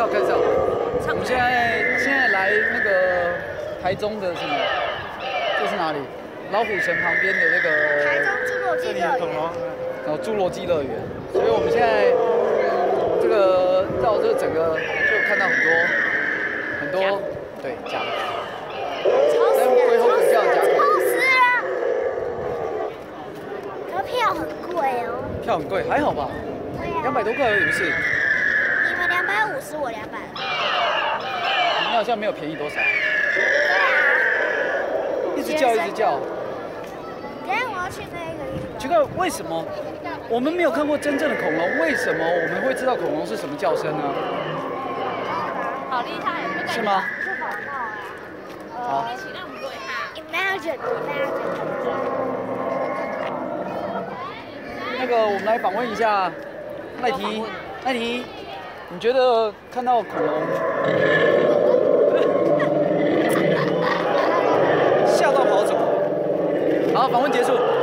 我们现在来那个台中的什么？这是哪里？老虎城旁边的那个台中侏罗纪乐园。 然后侏罗纪乐园，所以我们现在这个绕这整个就看到很多对甲壳。 吵死了！可票很贵哦。 票很贵，还好吧？200多块而已，不是？ 你们250，我200。 你好像没有便宜多少。 对啊。 一直叫。 等下我要去那个地方。 奇怪，为什么我们没有看过真正的恐龙？为什么我们会知道恐龙是什么叫声呢？ 好厉害！ 是吗？ 是宝宝啊。 好。 Imagine。 那个，我们来访问一下赖提，你觉得看到恐龙吓到跑走？好，访问结束。